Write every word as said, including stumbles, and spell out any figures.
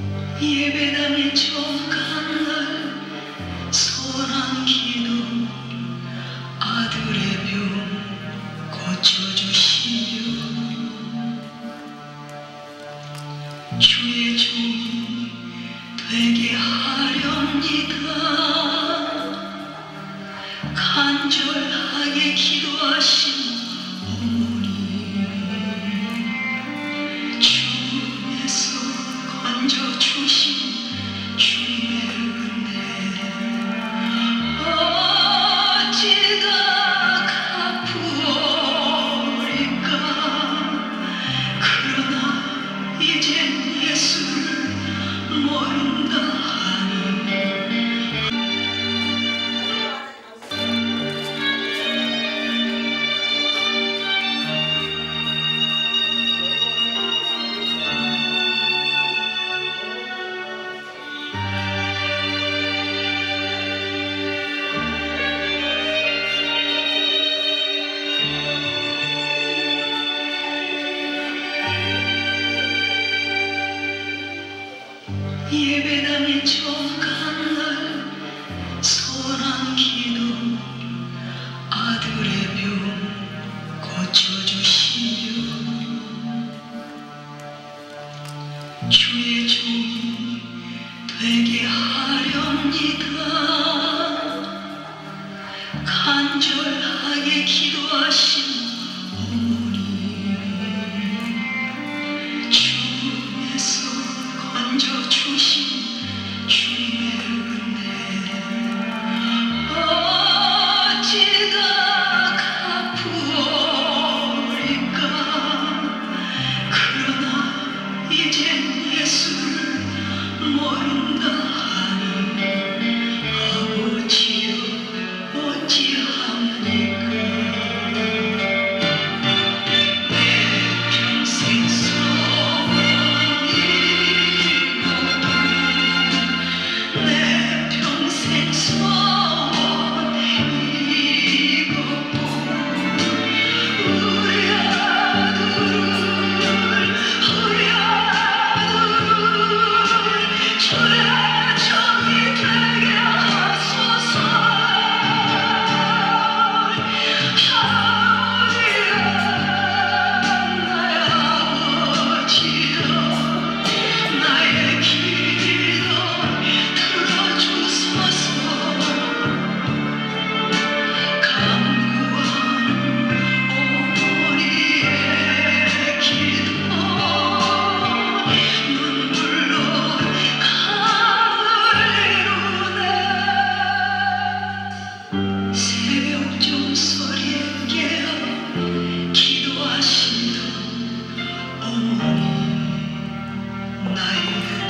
예배당에 족한 날 소원한 기도 아들의 병 고쳐주시며 주의 종이 되게 하렵니다. 간절하게 기도하신 어머니 주에서 건져주신 주님의 은혜 어찌다 갚으오리까. 그러나 이젠 예수를 모른다 하니 예배당에 족한 날 소원한 기도 아들의 병 고쳐주시며 주의 종이 되게 하렵니다. 간절하게 기도하신 어머니 주에서 건져주신 주님의 은혜 어찌다 갚으오리까. 그러나 이젠 예수를 모른다 하니 아버지여 어찌합니까. 내 평생 소원이 내 평생 소원 이루고 우리 아들을 우리 아들을 주의 종이 되게 하소서. 아버지여 나의 아버지여 나의 기도 들어주소서. 간구한 어머니의 기도 눈물로 가을이루네. 새벽 종소리에 깨어 기도하신다 어머니 나의